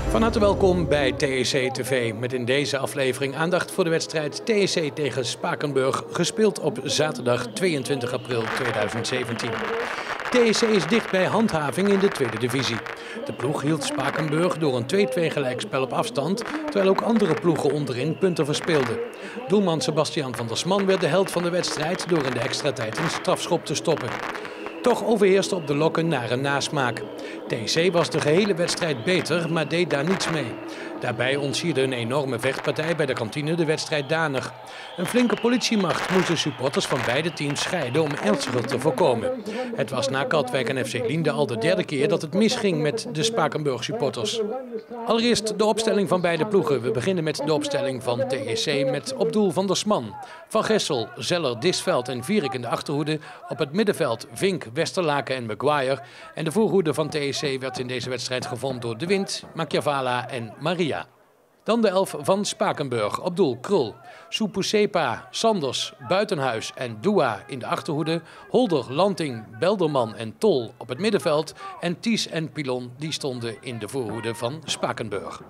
Van harte welkom bij TEC TV met in deze aflevering aandacht voor de wedstrijd TEC tegen Spakenburg, gespeeld op zaterdag 22 april 2017. TEC is dicht bij handhaving in de tweede divisie. De ploeg hield Spakenburg door een 2-2 gelijkspel op afstand, terwijl ook andere ploegen onderin punten verspeelden. Doelman Sebastian van der Sman werd de held van de wedstrijd door in de extra tijd een strafschop te stoppen. Toch overheerste op de lokken naar een nasmaak. TEC was de gehele wedstrijd beter, maar deed daar niets mee. Daarbij ontsierde een enorme vechtpartij bij de kantine de wedstrijd danig. Een flinke politiemacht moest de supporters van beide teams scheiden om ernstiger te voorkomen. Het was na Katwijk en FC Liende al de derde keer dat het misging met de Spakenburg supporters. Allereerst de opstelling van beide ploegen. We beginnen met de opstelling van TEC met op doel Van der Sman, Van Gessel, Zeller, Disveld en Vierik in de achterhoede. Op het middenveld Vink, Westerlaken en Maguire. En de voorhoede van TEC werd in deze wedstrijd gevormd door De Wind, Machiavala en Maria. Dan de elf van Spakenburg. Op doel Krul, Supusepa, Sanders, Buitenhuis en Dua in de achterhoede. Holder, Lanting, Belderman en Tol op het middenveld. En Ties en Pilon die stonden in de voorhoede van Spakenburg.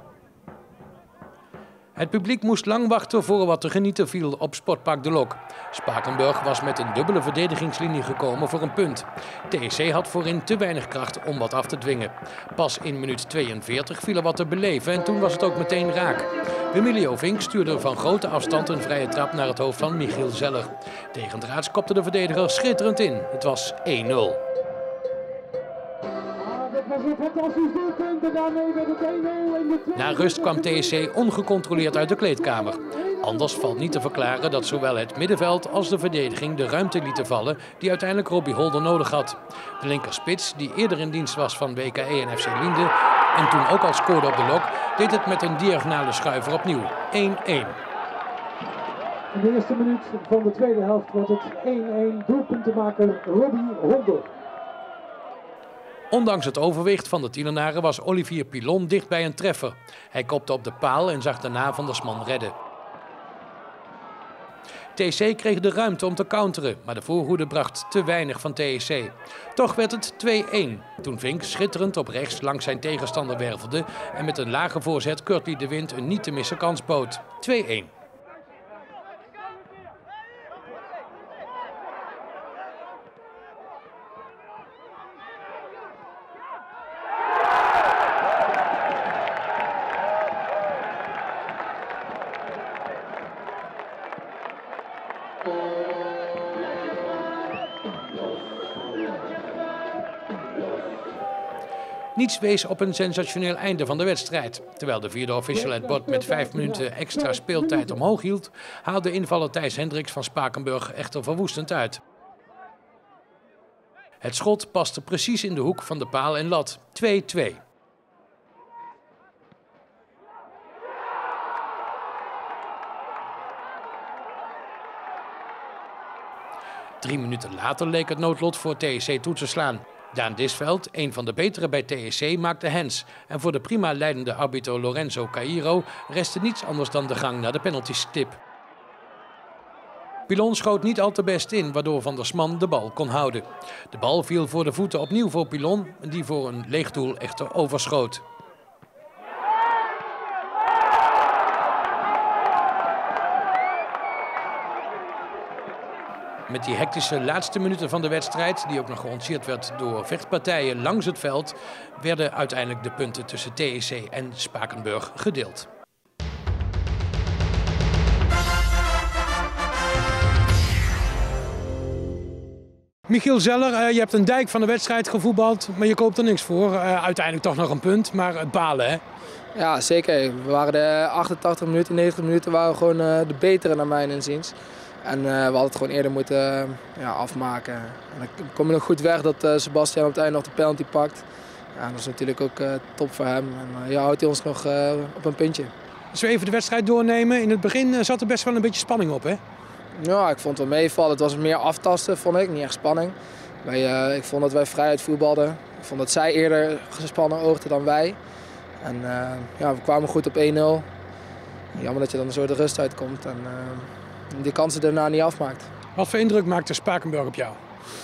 Het publiek moest lang wachten voor wat te genieten viel op Sportpark De Lok. Spakenburg was met een dubbele verdedigingslinie gekomen voor een punt. TEC had voorin te weinig kracht om wat af te dwingen. Pas in minuut 42 viel er wat te beleven en toen was het ook meteen raak. Emilio Vink stuurde van grote afstand een vrije trap naar het hoofd van Michiel Zeller. Tegendraads kopte de verdediger schitterend in. Het was 1-0. Na rust kwam TEC ongecontroleerd uit de kleedkamer. Anders valt niet te verklaren dat zowel het middenveld als de verdediging de ruimte lieten vallen die uiteindelijk Robbie Holder nodig had. De linkerspits, die eerder in dienst was van WKE en FC Liende en toen ook al scoorde op de Lok, deed het met een diagonale schuiver opnieuw. 1-1. In de eerste minuut van de tweede helft wordt het 1-1, doelpuntenmaker Robbie Holder. Ondanks het overwicht van de Tielenaren was Olivier Pilon dicht bij een treffer. Hij kopte op de paal en zag daarna Van der Sman redden. TEC kreeg de ruimte om te counteren, maar de voorhoede bracht te weinig van TEC. Toch werd het 2-1, toen Vink schitterend op rechts langs zijn tegenstander wervelde en met een lage voorzet Curtly de Wind een niet te missen kans bood. 2-1. Niets wees op een sensationeel einde van de wedstrijd. Terwijl de vierde official het bord met 5 minuten extra speeltijd omhoog hield, haalde invaller Thijs Hendricks van Spakenburg echter verwoestend uit. Het schot paste precies in de hoek van de paal en lat. 2-2. Drie minuten later leek het noodlot voor TEC toe te slaan. Daan Disveld, een van de betere bij TEC, maakte hands. En voor de prima leidende arbiter Lorenzo Cairo restte niets anders dan de gang naar de penaltystip. Pilon schoot niet al te best in, waardoor Van der Sman de bal kon houden. De bal viel voor de voeten opnieuw voor Pilon, die voor een leeg doel echter overschoot. Met die hectische laatste minuten van de wedstrijd, die ook nog geontsierd werd door vechtpartijen langs het veld, werden uiteindelijk de punten tussen TEC en Spakenburg gedeeld. Michiel Zeller, je hebt een dijk van de wedstrijd gevoetbald, maar je koopt er niks voor. Uiteindelijk toch nog een punt, maar het balen, hè? Ja, zeker. We waren de 88 minuten, 90 minuten waren we gewoon de betere naar mijn inziens. En we hadden het gewoon eerder moeten afmaken. En dan kom je nog goed weg dat Sebastian op het einde nog de penalty pakt. Ja, dat is natuurlijk ook top voor hem. En houdt hij ons nog op een puntje. Als we even de wedstrijd doornemen, in het begin zat er best wel een beetje spanning op, hè? Ja, ik vond het wel meevallen. Het was meer aftasten, vond ik. Niet echt spanning. Ik vond dat wij vrijheid voetbalden. Ik vond dat zij eerder gespannen oogden dan wij. En we kwamen goed op 1-0. Jammer dat je dan zo de rust uitkomt en die kansen daarna niet afmaakt. Wat voor indruk maakte Spakenburg op jou?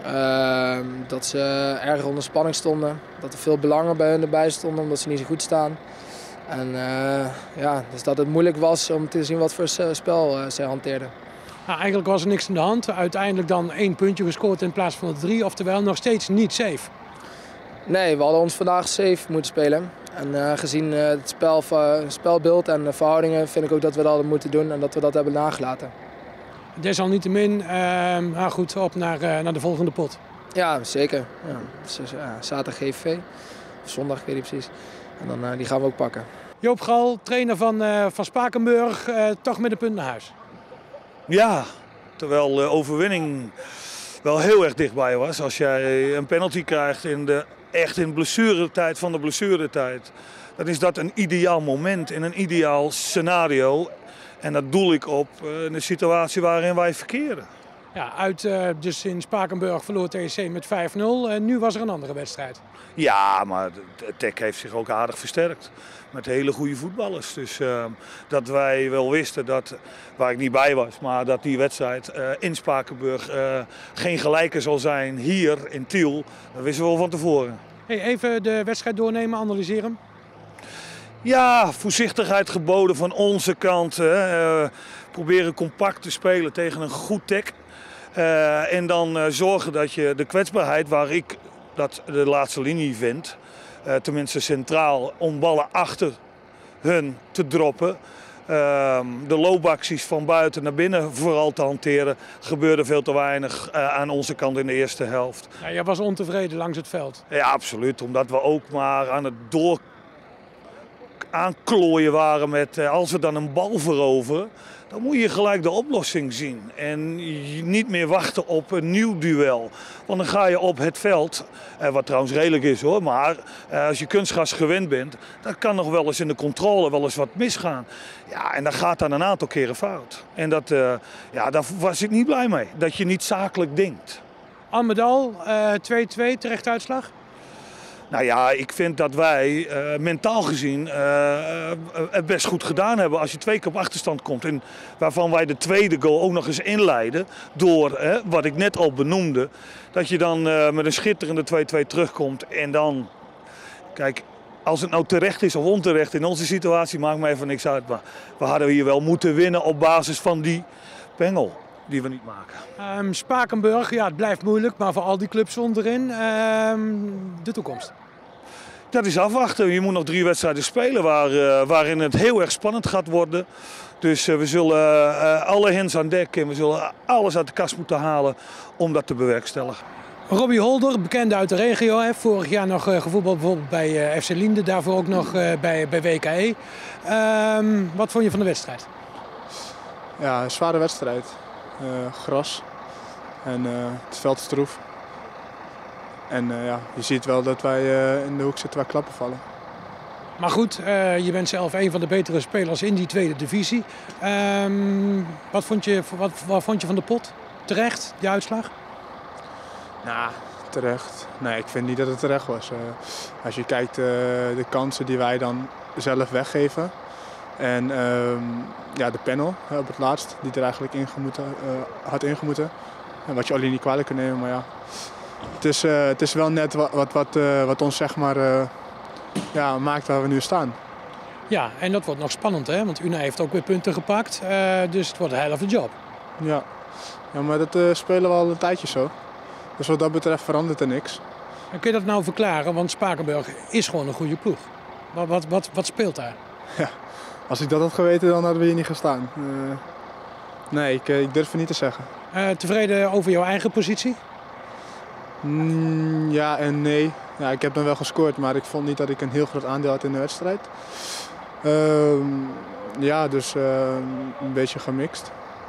Dat ze erg onder spanning stonden. Dat er veel belangen bij hun erbij stonden omdat ze niet zo goed staan. En dus dat het moeilijk was om te zien wat voor spel zij hanteerden. Nou, eigenlijk was er niks aan de hand. Uiteindelijk dan 1 puntje gescoord in plaats van de 3. Oftewel nog steeds niet safe. Nee, we hadden ons vandaag safe moeten spelen. En gezien het spelbeeld en de verhoudingen vind ik ook dat we dat hadden moeten doen en dat we dat hebben nagelaten. Desalniettemin, goed, op naar de volgende pot. Ja, zeker. Ja. Dus, zaterdag GVV, of zondag, ik weet niet precies. En dan, die gaan we ook pakken. Joop Gal, trainer van Spakenburg, toch met een punt naar huis. Ja, terwijl de overwinning wel heel erg dichtbij was. Als jij een penalty krijgt echt in blessuretijd van de blessuretijd, dan is dat een ideaal moment in een ideaal scenario. En dat doel ik op de situatie waarin wij verkeren. Ja, dus in Spakenburg verloor TSC met 5-0. Nu was er een andere wedstrijd. Ja, maar de TEC heeft zich ook aardig versterkt. Met hele goede voetballers. Dus dat wij wel wisten, waar ik niet bij was, maar dat die wedstrijd in Spakenburg geen gelijke zal zijn hier in Tiel. Dat wisten we al van tevoren. Hey, even de wedstrijd doornemen, analyseren. Ja, voorzichtigheid geboden van onze kant. Proberen compact te spelen tegen een goed TEC. En dan zorgen dat je de kwetsbaarheid, waar ik dat de laatste linie vind, tenminste centraal, om ballen achter hun te droppen. De loopacties van buiten naar binnen vooral te hanteren, gebeurde veel te weinig aan onze kant in de eerste helft. Ja, jij was ontevreden langs het veld. Ja, absoluut. Omdat we ook maar aan het aanklooien waren met als we dan een bal veroveren, dan moet je gelijk de oplossing zien. En niet meer wachten op een nieuw duel. Want dan ga je op het veld, wat trouwens redelijk is hoor, maar als je kunstgras gewend bent, dan kan nog wel eens in de controle wel eens wat misgaan. Ja, en dan gaat dan een aantal keren fout. En daar was ik niet blij mee, dat je niet zakelijk denkt. Al met al, 2-2, terecht uitslag? Nou ja, ik vind dat wij mentaal gezien het best goed gedaan hebben als je 2 keer op achterstand komt. En waarvan wij de tweede goal ook nog eens inleiden door wat ik net al benoemde. Dat je dan met een schitterende 2-2 terugkomt en dan, kijk, als het nou terecht is of onterecht in onze situatie maakt me even niks uit. Maar we hadden hier wel moeten winnen op basis van die pengel die we niet maken. Spakenburg, ja, het blijft moeilijk, maar voor al die clubs onderin, de toekomst. Dat is afwachten. Je moet nog 3 wedstrijden spelen waarin het heel erg spannend gaat worden. Dus we zullen alle hands aan dek en we zullen alles uit de kast moeten halen om dat te bewerkstelligen. Robbie Holder, bekende uit de regio, hè? Vorig jaar nog gevoetbald bijvoorbeeld bij FC Liende, daarvoor ook nog bij WKE. Wat vond je van de wedstrijd? Ja, een zware wedstrijd. Gras en het veld is stroef. En je ziet wel dat wij in de hoek zitten waar klappen vallen. Maar goed, je bent zelf een van de betere spelers in die tweede divisie. Wat vond je van de pot? Terecht, die uitslag? Nou, terecht. Nee, ik vind niet dat het terecht was. Als je kijkt de kansen die wij dan zelf weggeven. En de panel op het laatst, die er eigenlijk had ingemoeten. En wat je alleen niet kwalijk kunt nemen, maar ja. Het is wel net wat ons zeg maar maakt waar we nu staan. Ja, en dat wordt nog spannend hè, want Una heeft ook weer punten gepakt. Dus het wordt een hell of a job. Ja, maar dat spelen we al een tijdje zo. Dus wat dat betreft verandert er niks. En kun je dat nou verklaren? Want Spakenburg is gewoon een goede ploeg. Wat speelt daar? Ja, als ik dat had geweten, dan hadden we hier niet gestaan. Nee, ik durf het niet te zeggen. Tevreden over jouw eigen positie? Ja en nee. Ja, ik heb dan wel gescoord, maar ik vond niet dat ik een heel groot aandeel had in de wedstrijd. Dus een beetje gemixt.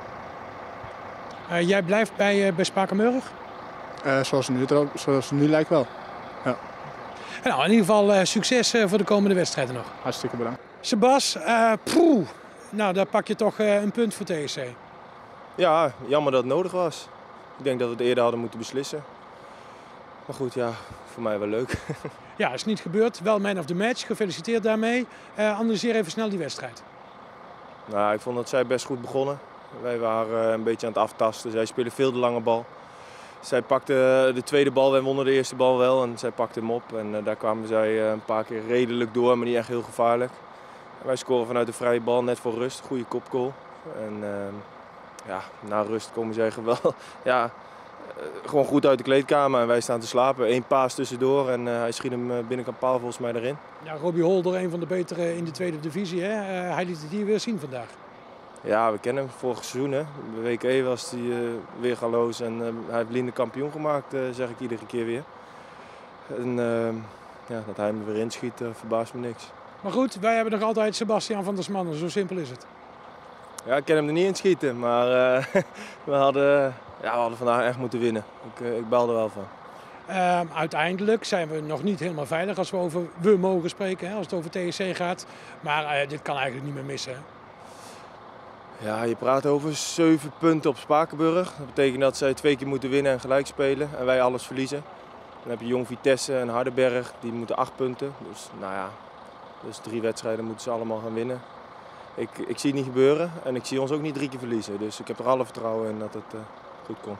Jij blijft bij Spakenburg? Zoals het nu lijkt wel. Ja. Nou, in ieder geval succes voor de komende wedstrijden nog. Hartstikke bedankt. Sebas, nou daar pak je toch een punt voor TSC. Ja, jammer dat het nodig was. Ik denk dat we het eerder hadden moeten beslissen. Maar goed, ja, voor mij wel leuk. Ja, is niet gebeurd. Wel man of the match. Gefeliciteerd daarmee. Analyseer even snel die wedstrijd. Nou, ik vond dat zij best goed begonnen. Wij waren een beetje aan het aftasten. Zij spelen veel de lange bal. Zij pakte de tweede bal, wij wonnen de eerste bal wel en zij pakte hem op. En daar kwamen zij een paar keer redelijk door, maar niet echt heel gevaarlijk. En wij scoren vanuit de vrije bal, net voor rust, goede kopgoal. En ja, na rust komen zij gewoon goed uit de kleedkamer en wij staan te slapen. 1 paas tussendoor en hij schiet hem binnenkant paal volgens mij erin. Ja, Robbie Holder, een van de betere in de tweede divisie. Hè? Hij liet het hier weer zien vandaag. Ja, we kennen hem vorig seizoen. Hè. De WK was hij weergaloos en hij heeft Lien de kampioen gemaakt, zeg ik iedere keer weer. En ja, dat hij hem weer inschiet, verbaast me niks. Maar goed, wij hebben nog altijd Sebastian van der Smannen, zo simpel is het. Ja, ik kan hem er niet inschieten, maar we hadden vandaag echt moeten winnen. Ik baal er wel van. Uiteindelijk zijn we nog niet helemaal veilig als we over we mogen spreken, hè, als het over TSC gaat. Maar dit kan eigenlijk niet meer missen. Hè? Ja, je praat over 7 punten op Spakenburg. Dat betekent dat zij 2 keer moeten winnen en gelijk spelen en wij alles verliezen. Dan heb je Jong Vitesse en Hardenberg, die moeten 8 punten. Dus nou ja, dus 3 wedstrijden moeten ze allemaal gaan winnen. Ik zie het niet gebeuren en ik zie ons ook niet 3 keer verliezen. Dus ik heb er alle vertrouwen in dat het goed komt.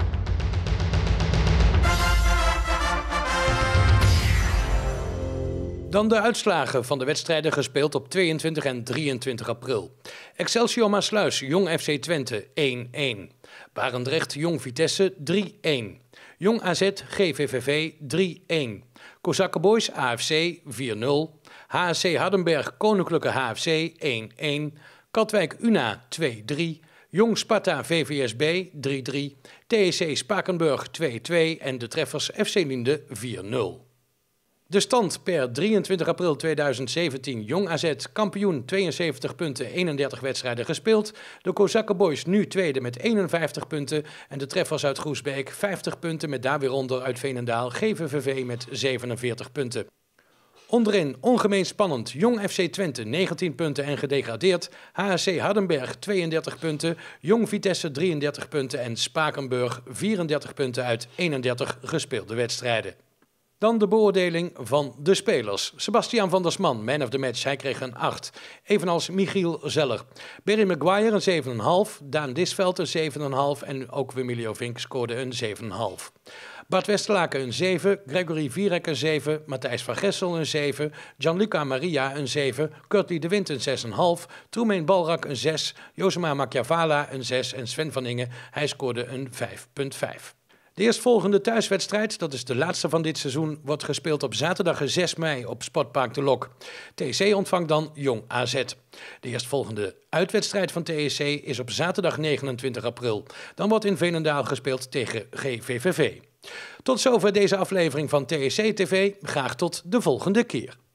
Dan de uitslagen van de wedstrijden gespeeld op 22 en 23 april. Excelsior Maassluis, Jong FC Twente 1-1. Barendrecht, Jong Vitesse 3-1. Jong AZ, GVVV 3-1. Kozakkenboys AFC 4-0. HSC Hardenberg, Koninklijke HFC 1-1. Katwijk Una 2-3. Jong Sparta VVSB 3-3. TSC Spakenburg 2-2 en de treffers FC Liende 4-0. De stand per 23 april 2017. Jong AZ kampioen, 72 punten, 31 wedstrijden gespeeld. De Kozakkenboys nu tweede met 51 punten. En de treffers uit Groesbeek 50 punten met daar weer onder uit Veenendaal. GVVV met 47 punten. Onderin ongemeen spannend. Jong FC Twente 19 punten en gedegradeerd. HSC Hardenberg 32 punten. Jong Vitesse 33 punten en Spakenburg 34 punten uit 31 gespeelde wedstrijden. Dan de beoordeling van de spelers. Sebastian van der Sman, man of the match, hij kreeg een 8. Evenals Michiel Zeller. Barry Maguire een 7,5. Daan Disveld een 7,5. En ook Wimilio Vink scoorde een 7,5. Bart Westerlaken een 7. Gregory Vierek een 7. Matthijs van Gessel een 7. Gianluca Maria een 7. Kurtly de Wind een 6,5. Troemeen Balrak een 6. Josema Machiavala een 6. En Sven van Ingen, hij scoorde een 5,5. De eerstvolgende thuiswedstrijd, dat is de laatste van dit seizoen, wordt gespeeld op zaterdag 6 mei op Sportpark de Lok. TSC ontvangt dan Jong AZ. De eerstvolgende uitwedstrijd van TSC is op zaterdag 29 april. Dan wordt in Veenendaal gespeeld tegen GVVV. Tot zover deze aflevering van TSC TV. Graag tot de volgende keer.